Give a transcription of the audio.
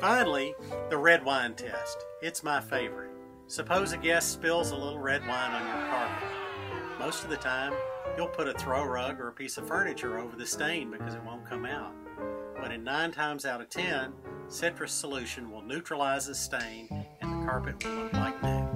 Finally, the red wine test. It's my favorite. Suppose a guest spills a little red wine on your carpet. Most of the time, you'll put a throw rug or a piece of furniture over the stain because it won't come out. But in 9 times out of 10, citrus solution will neutralize the stain and the carpet will look like new.